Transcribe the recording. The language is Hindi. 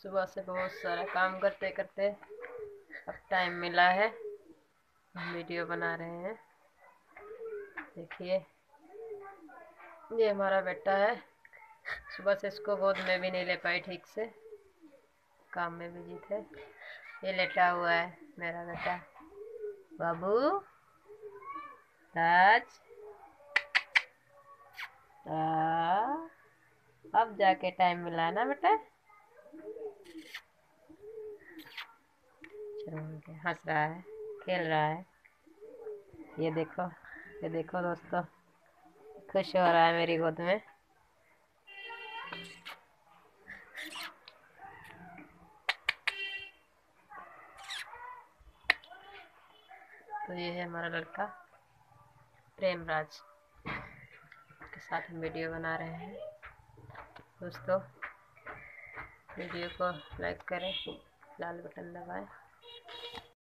सुबह से बहुत सारा काम करते करते अब टाइम मिला है, वीडियो बना रहे हैं। देखिए, ये हमारा बेटा है। सुबह से इसको गोद में भी नहीं ले पाई ठीक से, काम में बिजी थे। ये लेटा हुआ है मेरा बेटा बाबू राज। अब जाके टाइम मिला है ना बेटा। चलो, हंस रहा है, खेल रहा है। ये देखो, ये देखो दोस्तों, खुश हो रहा है मेरी गोद में। तो ये है हमारा लड़का प्रेमराज, के साथ हम वीडियो बना रहे हैं। दोस्तों, वीडियो को लाइक करें, लाल बटन दबाएं।